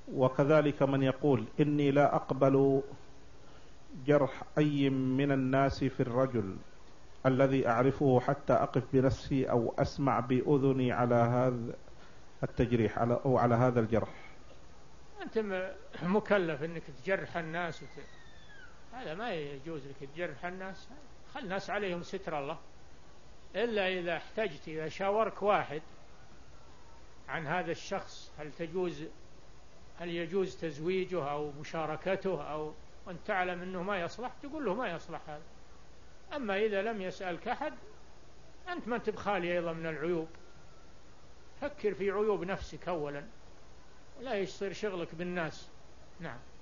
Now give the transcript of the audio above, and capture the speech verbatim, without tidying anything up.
وكذلك من يقول إني لا أقبل جرح أي من الناس في الرجل الذي أعرفه حتى أقف بنفسي أو أسمع بأذني على هذا التجريح أو على هذا الجرح. أنت مكلف أنك تجرح الناس وت... هذا ما يجوز لك تجرح الناس. خل الناس عليهم ستر الله، إلا إذا احتجت، إذا شاورك واحد عن هذا الشخص هل تجوز هل يجوز تزويجه أو مشاركته، أو أنت تعلم أنه ما يصلح، تقول له ما يصلح هذا. أما إذا لم يسألك أحد، أنت ما أنت بخالي أيضا من العيوب. فكر في عيوب نفسك أولا، ولا يصير شغلك بالناس. نعم.